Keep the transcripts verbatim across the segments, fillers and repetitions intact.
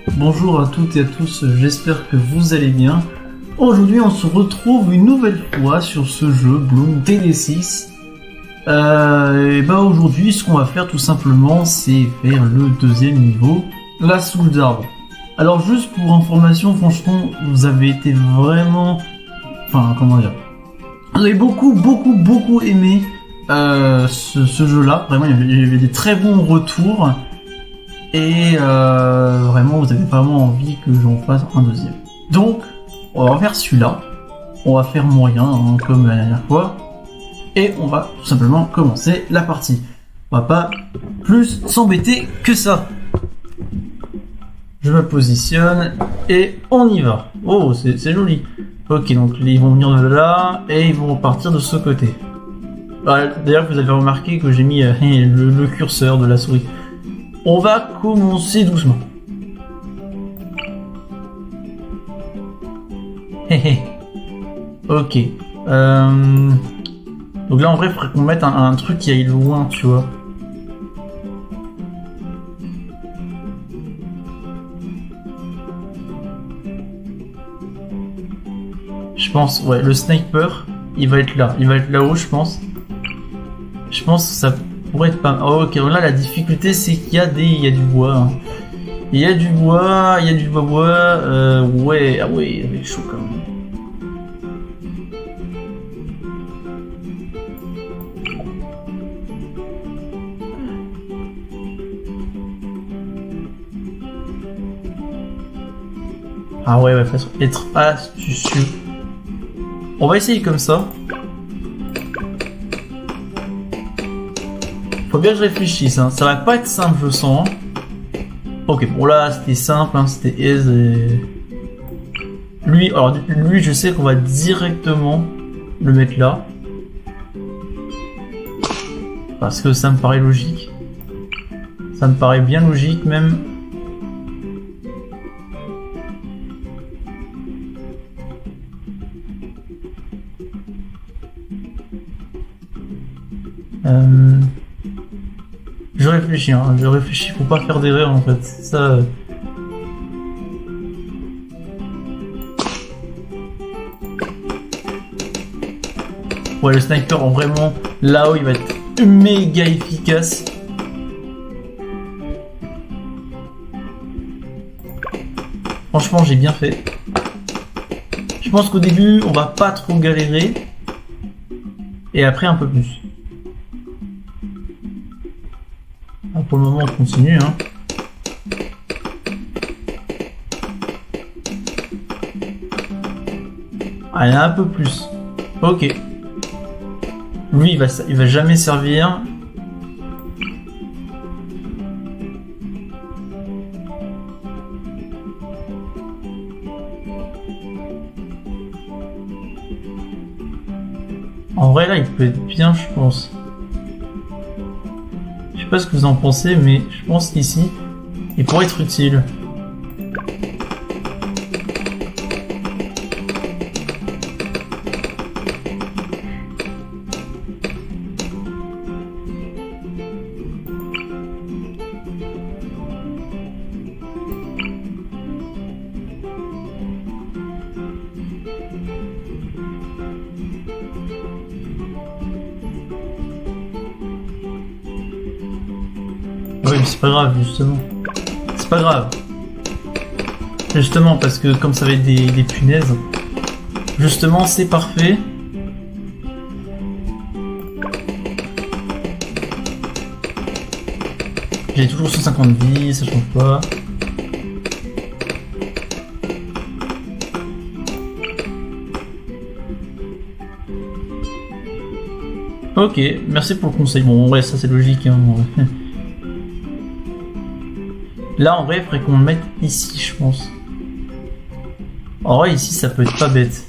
Bonjour à toutes et à tous, j'espère que vous allez bien. Aujourd'hui on se retrouve une nouvelle fois sur ce jeu Bloons T D six. Euh, et bah aujourd'hui ce qu'on va faire tout simplement c'est faire le deuxième niveau, la souche d'arbre. Alors juste pour information, franchement vous avez été vraiment... Enfin comment dire... Vous avez beaucoup beaucoup beaucoup aimé euh, ce, ce jeu là, vraiment il y, avait, il y avait des très bons retours. Et euh, vraiment, vous avez vraiment envie que j'en fasse un deuxième. Donc, on va faire celui-là. On va faire moyen, hein, comme la dernière fois. Et on va tout simplement commencer la partie. On va pas plus s'embêter que ça. Je me positionne et on y va. Oh, c'est joli. Ok, donc ils vont venir de là et ils vont repartir de ce côté. D'ailleurs, vous avez remarqué que j'ai mis euh, le, le curseur de la souris. On va commencer doucement. Hehe. Ok. Euh... Donc là en vrai il faudrait qu'on mette un, un truc qui aille loin, tu vois. Je pense, ouais, le sniper, il va être là. Il va être là-haut, je pense. Je pense que ça pourrait être pas... Oh, ok, donc là la difficulté c'est qu'il y a des... Il y a du bois. Hein. Il y a du bois, il y a du bois bois. Euh, ouais, ah ouais, il est chaud quand même. Ah ouais, ouais, façon être astucieux. On va essayer comme ça. Faut bien que je réfléchisse, hein. Ça va pas être simple, je sens. Ok, bon là c'était simple, hein. C'était aise et... Lui, alors lui je sais qu'on va directement le mettre là. Parce que ça me paraît logique. Ça me paraît bien logique même. Euh... Je réfléchis, hein, je réfléchis, faut pas faire d'erreur en fait, ça... Ouais, le sniper, vraiment, là-haut, il va être méga efficace. Franchement, j'ai bien fait. Je pense qu'au début, on va pas trop galérer. Et après, un peu plus. Pour le moment on continue hein. Ah, il y en a un peu plus. Ok. Lui il va, il va jamais servir. En vrai là il peut être bien je pense. Je sais pas ce que vous en pensez, mais je pense qu'ici, il pourrait être utile. Oui, mais c'est pas grave, justement. C'est pas grave. Justement, parce que comme ça va être des, des punaises, justement, c'est parfait. J'ai toujours cent cinquante vies, ça change pas. Ok, merci pour le conseil. Bon, ouais, ça c'est logique. Hein. Là, en vrai, il faudrait qu'on le mette ici, je pense. En vrai, ici, ça peut être pas bête.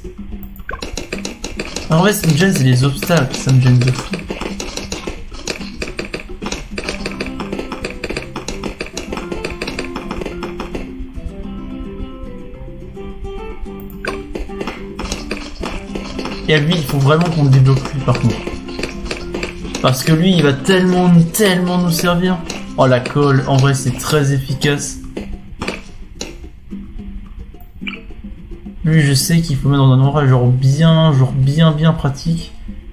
En vrai, ce qui me gêne, c'est les obstacles. Ça me gêne de fou. Et à lui, il faut vraiment qu'on le débloque lui, par contre. Parce que lui, il va tellement, tellement nous servir. Oh, la colle, en vrai, c'est très efficace. Lui, je sais qu'il faut mettre dans un endroit genre bien, genre bien, bien pratique.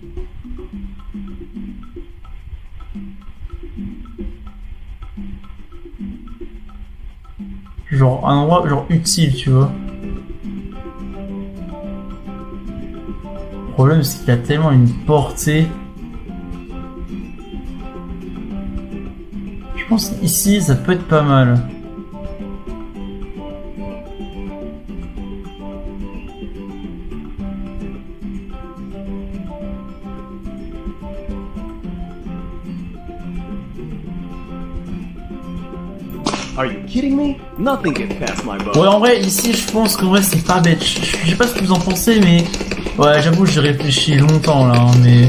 Genre un endroit genre utile, tu vois. Le problème, c'est qu'il a tellement une portée. Je pense ici, ça peut être pas mal. Are you kidding me? Nothing gets past my bow. Ouais, en vrai, ici, je pense qu'en vrai, c'est pas bête. Je, je sais pas ce que vous en pensez, mais... Ouais, j'avoue, j'ai réfléchi longtemps, là, hein, mais...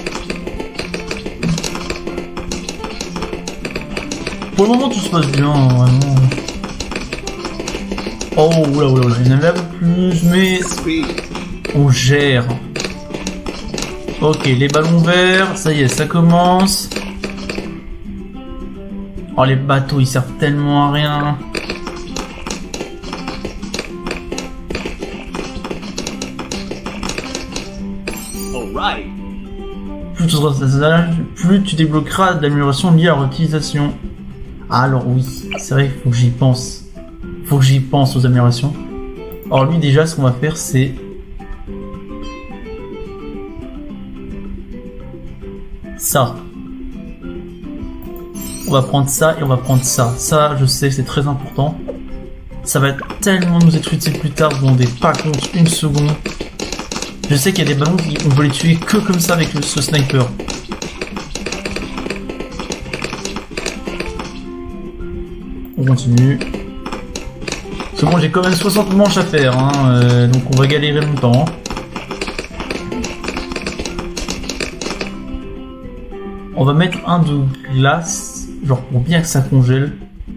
Pour le moment, tout se passe bien, hein, vraiment. Oh, oula, oula, oula, il y en avait un peu plus, mais... On gère. Ok, les ballons verts, ça y est, ça commence. Oh, les bateaux, ils servent tellement à rien. Alright. Plus tu seras sage, plus tu débloqueras d'améliorations liées à leur utilisation. Ah, alors oui, c'est vrai qu'il faut que j'y pense. Faut que j'y pense aux améliorations. Alors lui, déjà, ce qu'on va faire, c'est... ça. On va prendre ça et on va prendre ça. Ça, je sais, c'est très important. Ça va tellement nous être utile plus tard, vous vous rendez pas compte une seconde. Je sais qu'il y a des ballons, on peut les tuer que comme ça avec le, ce sniper. On continue. C'est bon, j'ai quand même soixante manches à faire, hein, euh, donc on va galérer longtemps. On va mettre un de glace, genre pour bien que ça congèle.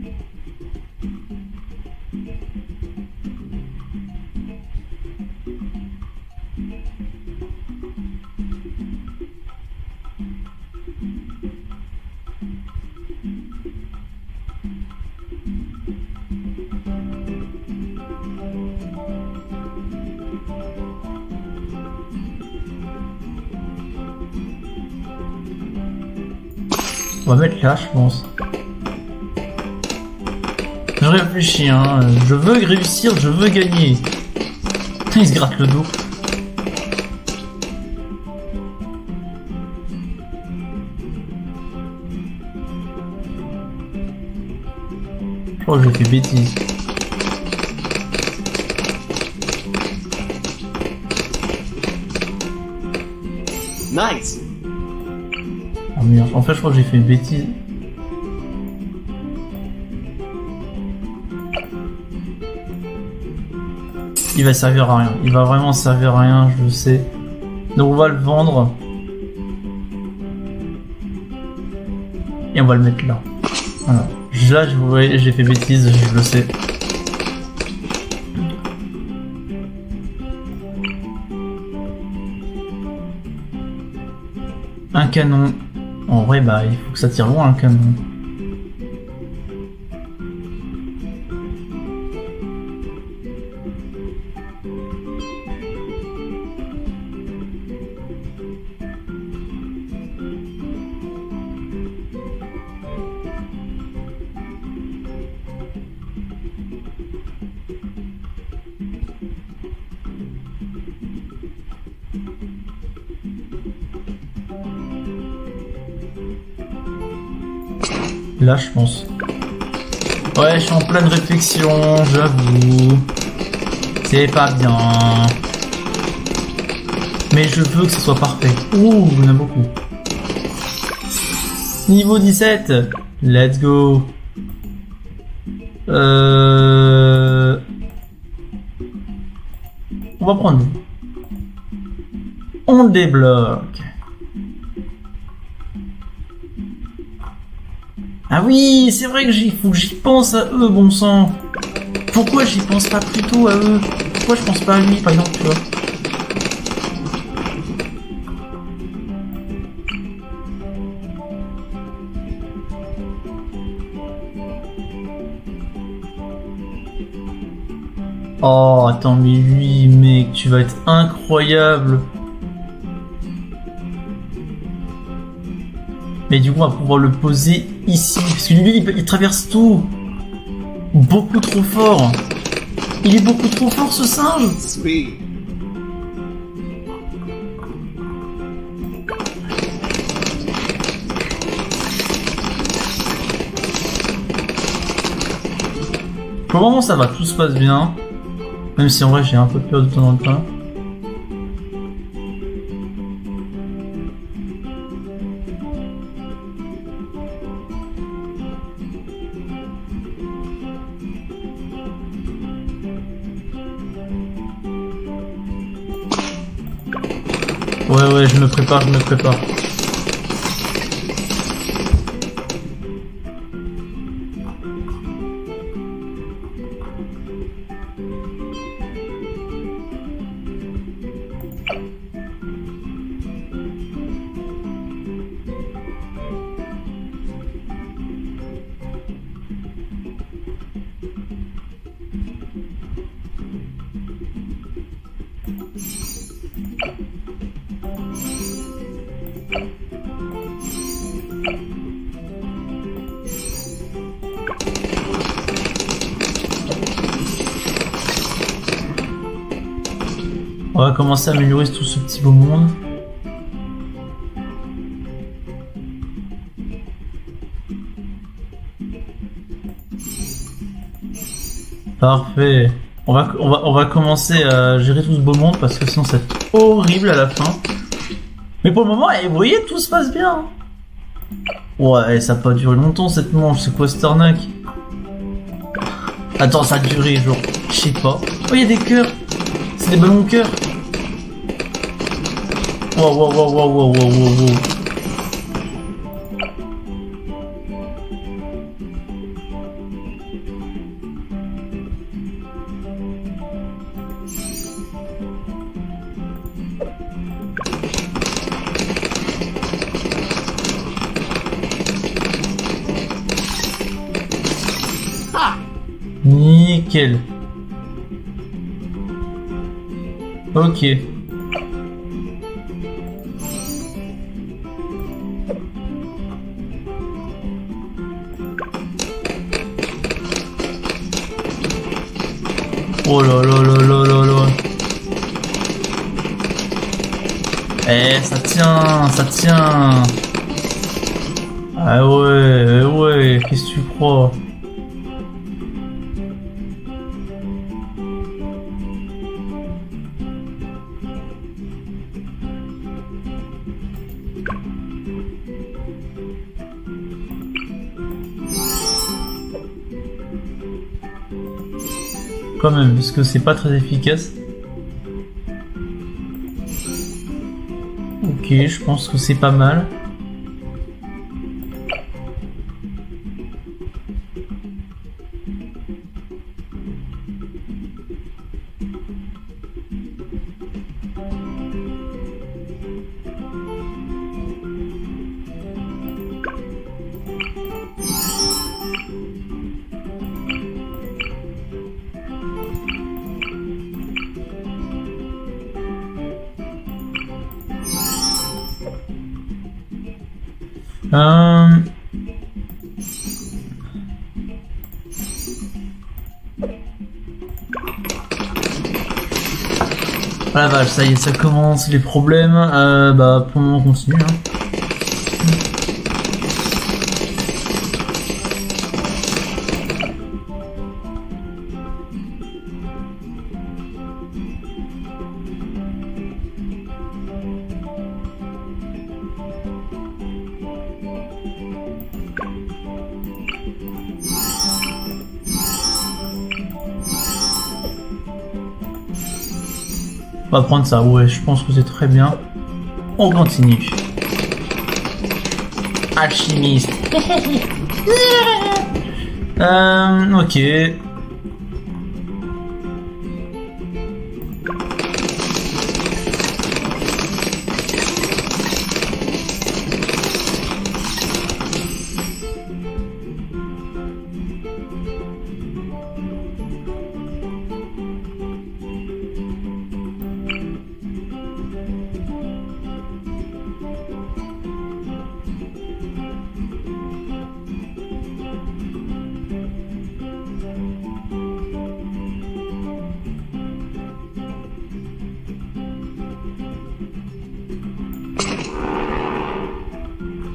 On va mettre là, je pense. Je réfléchis, hein. Je veux réussir, je veux gagner. Putain, il se gratte le dos. Je crois que j'ai fait bêtise. Nice. Oh merde, en fait je crois que j'ai fait une bêtise. Il va servir à rien, il va vraiment servir à rien, je le sais. Donc on va le vendre. Et on va le mettre là. Voilà. Là, je vous voyez, j'ai fait bêtise, je le sais. Un canon. En vrai, bah, il faut que ça tire loin, un canon. Là, je pense. Ouais, je suis en pleine réflexion, j'avoue. C'est pas bien. Mais je veux que ce soit parfait. Ouh, il y en a beaucoup. Niveau dix-sept. Let's go. Euh... On va prendre. On débloque. Ah oui, c'est vrai que j'y faut que j'y pense à eux, bon sang. Pourquoi j'y pense pas plutôt à eux? Pourquoi je pense pas à lui, par exemple, tu vois? Oh, attends, mais lui, mec, tu vas être incroyable. Mais du coup, on va pouvoir le poser ici. Parce que lui, il, il traverse tout. Beaucoup trop fort. Il est beaucoup trop fort, ce singe. Sweet. Pour le moment, ça va, tout se passe bien. Même si en vrai, j'ai un peu peur de temps en temps. Ouais, ouais, je me prépare, je me prépare. On va commencer à améliorer tout ce petit beau monde. Parfait. On va, on va, on va commencer à gérer tout ce beau monde parce que sinon c'est horrible à la fin. Mais pour le moment, eh, vous voyez, tout se passe bien. Ouais, ça n'a pas duré longtemps cette manche, c'est quoi cette arnaque? Attends, ça a duré genre, je sais pas. Oh, il y a des cœurs. C'est des ballons de cœur. Wow, wow, wow, wow, wow, wow, wow, wow. Ah, nickel. Ok. Oh là là là là là là. Eh, ça tient, ça tient. Ah ouais, ouais, qu'est-ce que tu crois? Quand même, parce que c'est pas très efficace. Ok, je pense que c'est pas mal. Euh... Ah la vache, ça y est, ça commence, les problèmes. Euh, bah, pour le moment, on continue. Hein. On va prendre ça, ouais, je pense que c'est très bien. On continue. Alchimiste. euh, ok.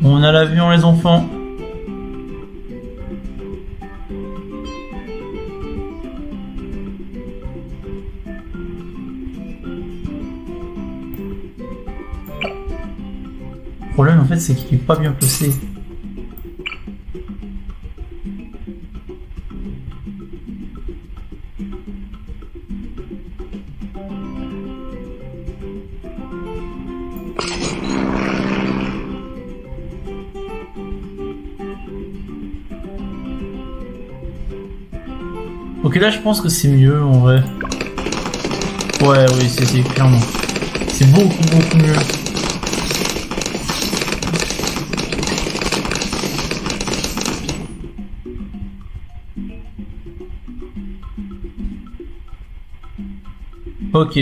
On a l'avion les enfants. Le problème en fait c'est qu'il est pas bien placé. Ok, là je pense que c'est mieux en vrai. Ouais, oui, c'est clairement. C'est beaucoup beaucoup mieux. Ok.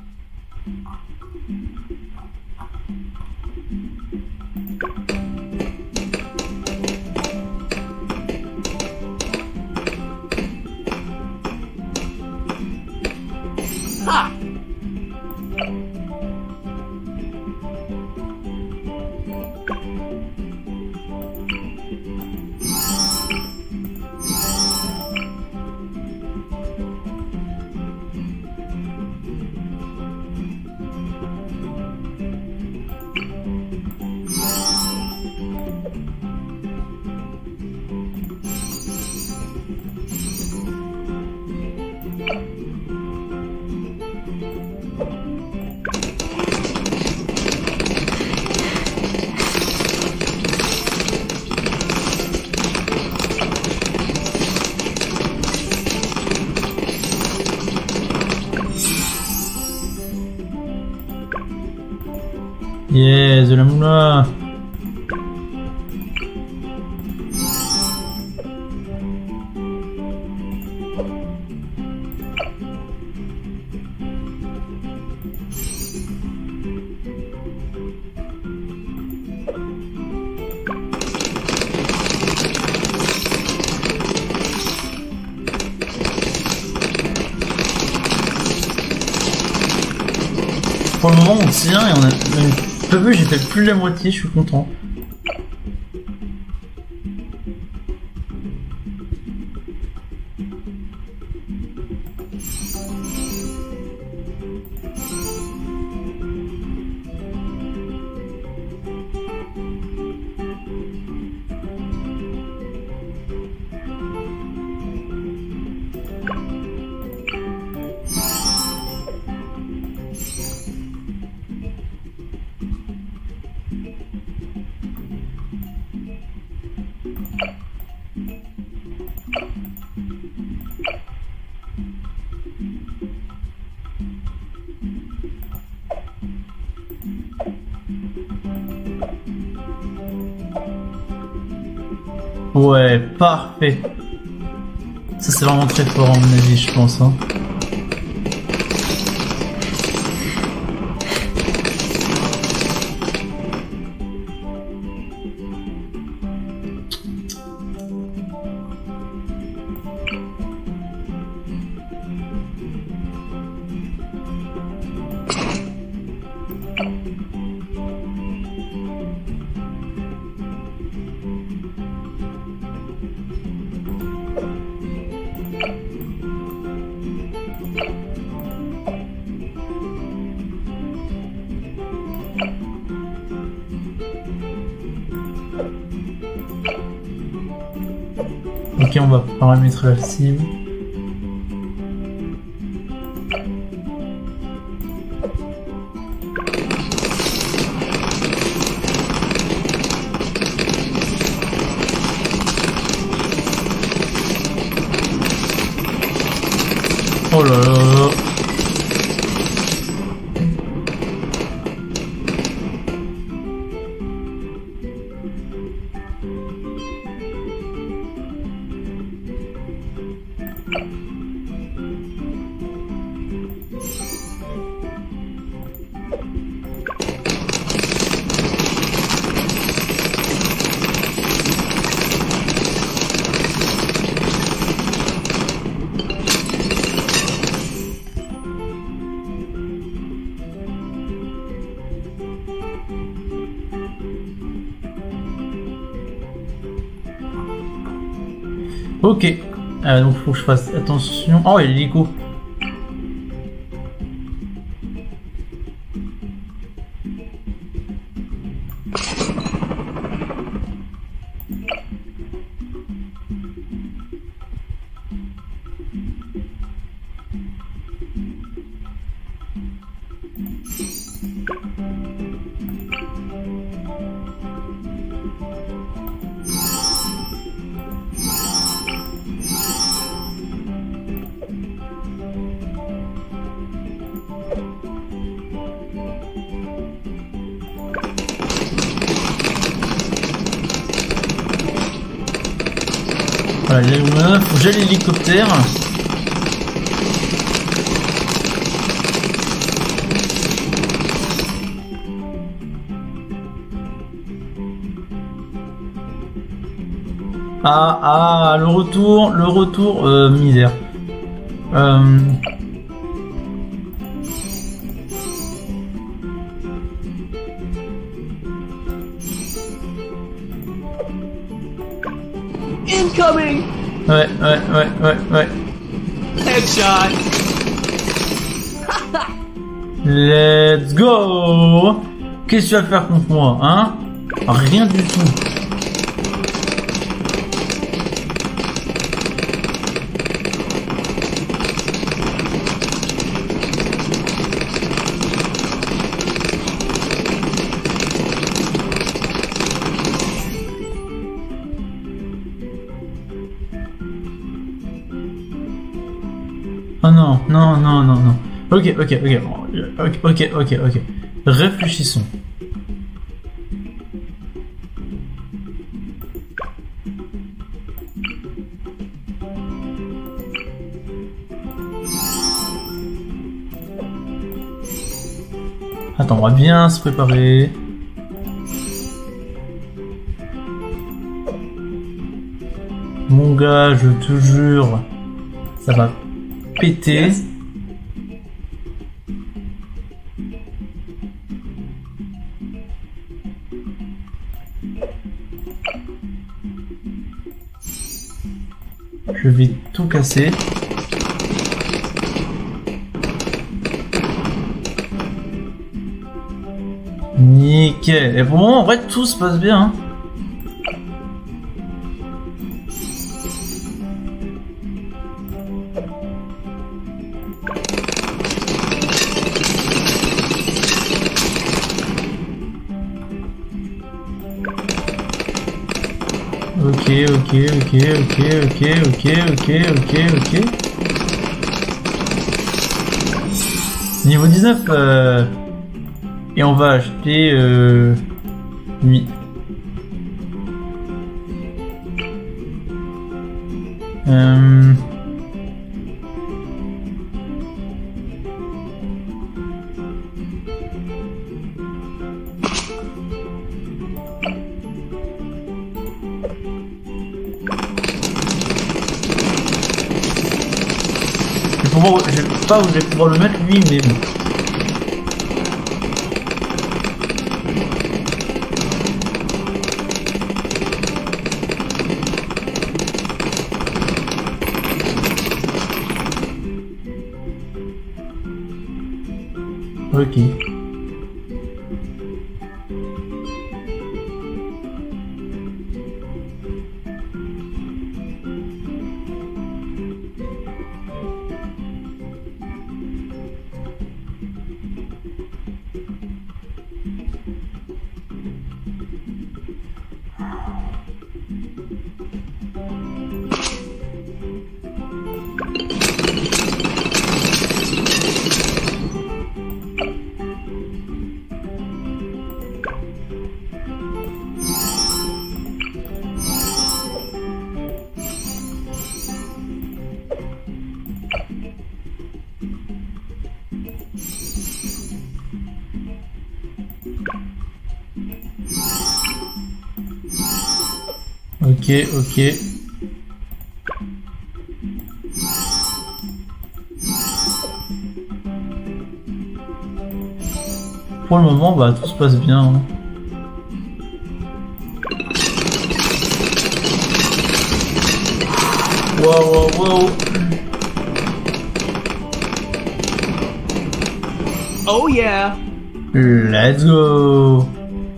Ha! Yes, de la moula. Pour le moment on tient et on a même peu vu, j'ai fait plus de la moitié, je suis content. Ouais, parfait. Ça c'est vraiment très fort à mon avis, je pense. Hein. Ok, on va paramétrer la cible. Oh là là. Ok. Euh, donc faut que je fasse attention. Oh, il y a l'hélico. Voilà, il y a une meuf, faut que j'aille l'hélicoptère. Ah, ah, le retour, le retour, euh, misère. Euh... Incoming! Ouais, ouais, ouais, ouais, ouais. Headshot! Let's go! Qu'est-ce que tu vas faire contre moi, hein? Rien du tout. Oh non, non, non, non, non. Ok, ok, ok, ok, ok, ok, ok. Réfléchissons. Attends, on va bien se préparer. Mon gars, je te jure, ça va péter. Je vais tout casser. Nickel. Et pour le moment, en vrai, tout se passe bien. Hein. Ok, ok, ok, ok, ok, ok, ok, ok, ok. Niveau dix-neuf, euh... et on va acheter euh... lui. Euh... Je sais pas où je vais pouvoir le mettre lui, mais bon. Ok. Ok, ok. Pour le moment, bah tout se passe bien. Hein. wow, wow, wow. Oh yeah. Let's go.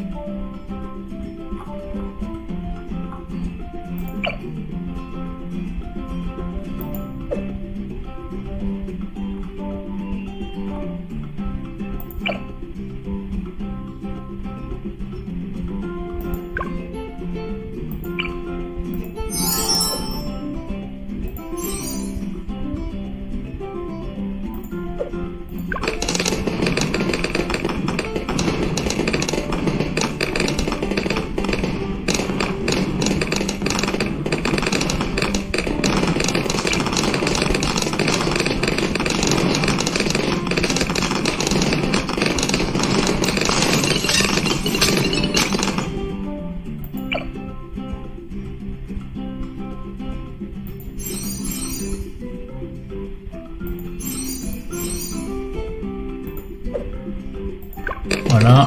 Voilà.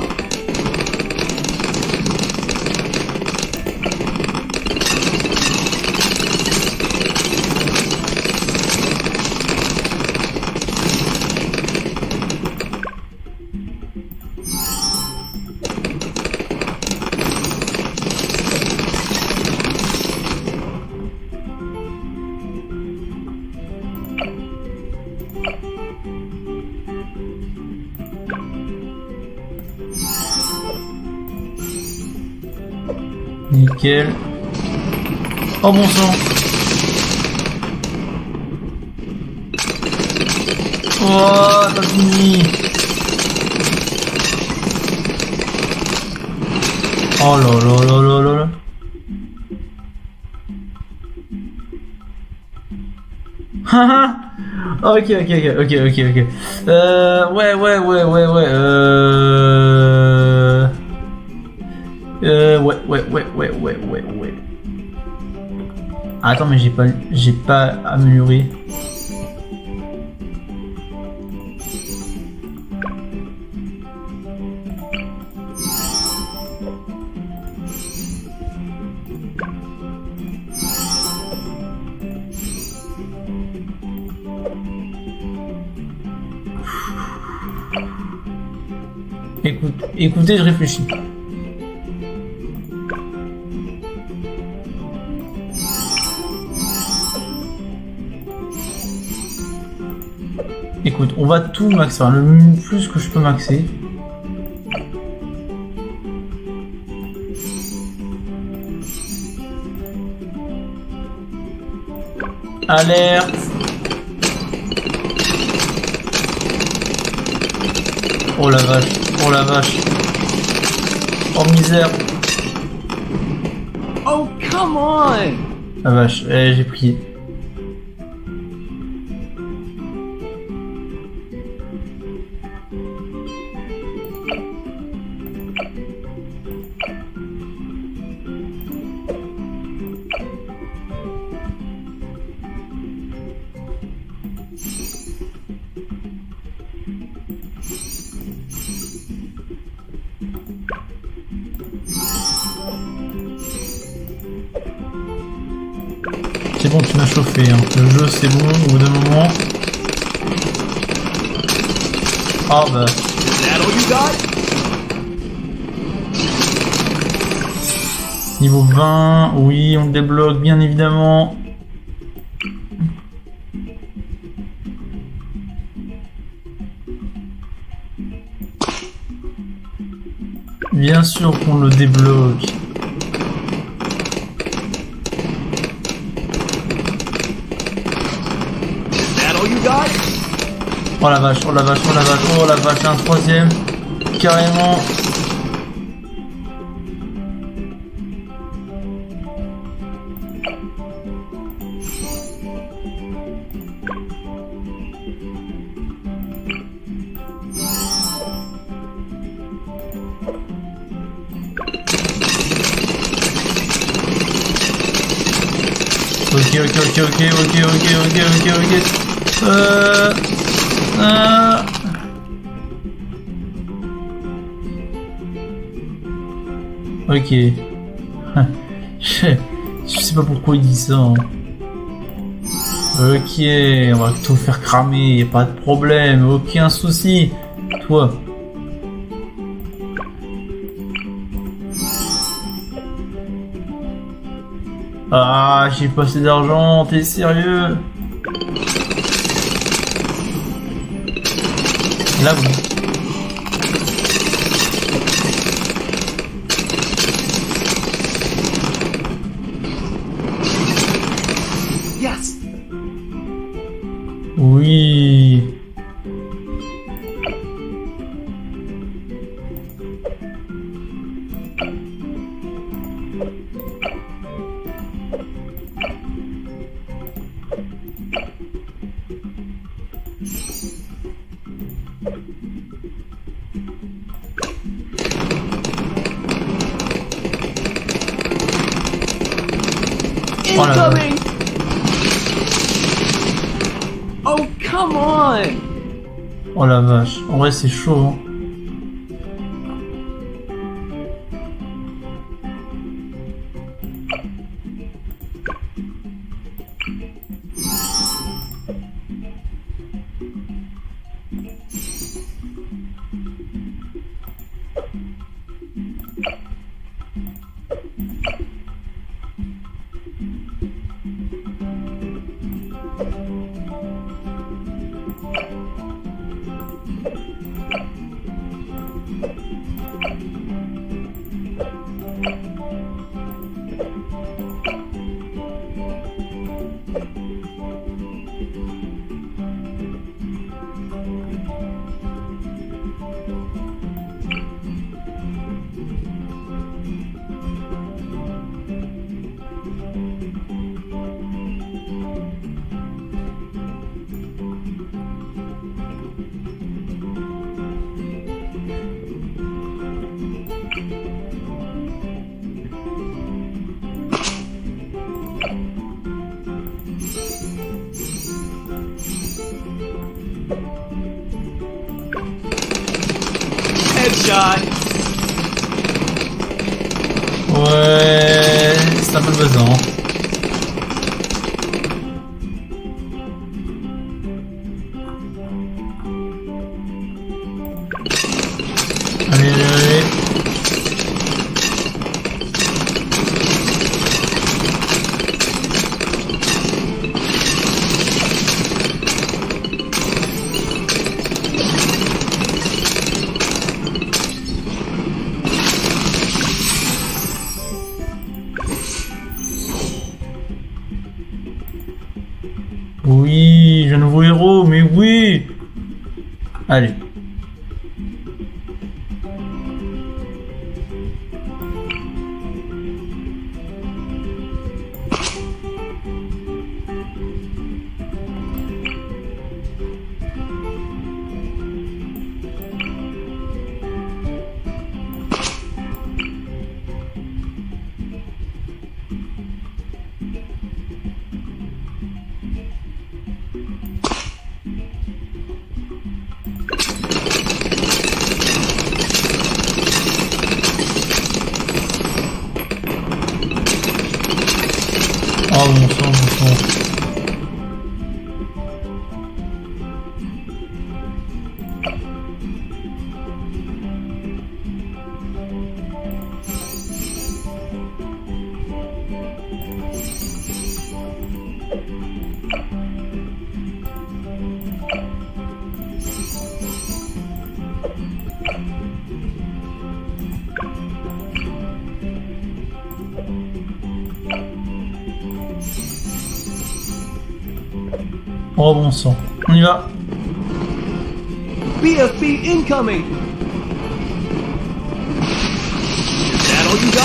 Nickel. Oh bon sang. Oh, t'as fini. Oh là là là là là là. Haha. Ok, ok, ok, ok, ok, ok. Euh, ouais, ouais, ouais, ouais, ouais, euh... Euh, ouais, ouais, ouais, ouais, ouais, ouais, ouais. Attends, mais j'ai pas, j'ai pas amélioré. Écoute, écoutez, je réfléchis. Écoute, on va tout maxer, enfin, le plus que je peux maxer. Alerte! Oh la vache, oh la vache. Oh misère. Oh, come on! La vache, eh, j'ai prié. C'est bon, tu m'as chauffé, hein. Le jeu c'est bon au bout d'un moment. Ah bah. Niveau vingt, oui, on le débloque bien évidemment. Bien sûr qu'on le débloque. Oh la vache, oh la vache, oh la vache, oh la vache, un troisième, carrément. Ok, ok, ok, ok, ok, ok, ok, ok, ok. Euh... Euh... Ok. je, je sais pas pourquoi il dit ça. Hein. Ok, on va tout faire cramer, y a pas de problème, aucun souci. Toi. Ah, j'ai pas assez d'argent, t'es sérieux? Là, oui. Yes. Oui. Incoming. Oh, come on. Oh la vache, en vrai c'est chaud. Hein. Headshot. Ouais, c'est un peu le besoin. Allez, allez, allez. Oui, j'ai un nouveau héros, mais oui. Allez. Oh mon sang, mon sang. Oh bon sang, on y va. B F B incoming. Is that all you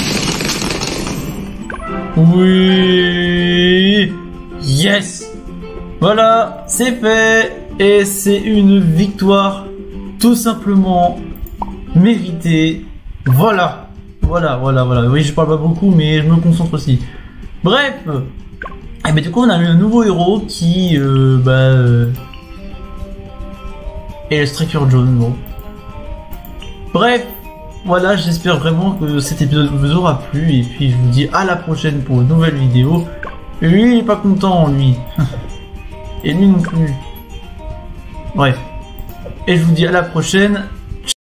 got? Oui. Yes. Voilà, c'est fait. Et c'est une victoire tout simplement méritée. Voilà. Voilà, voilà, voilà. Oui, je parle pas beaucoup, mais je me concentre aussi. Bref. Et ben du coup on a eu un nouveau héros qui euh, bah euh, est le Striker John. Bon. Bref, voilà, j'espère vraiment que cet épisode vous aura plu et puis je vous dis à la prochaine pour une nouvelle vidéo. Et lui, il est pas content, lui. Et lui non plus. Bref. Et je vous dis à la prochaine.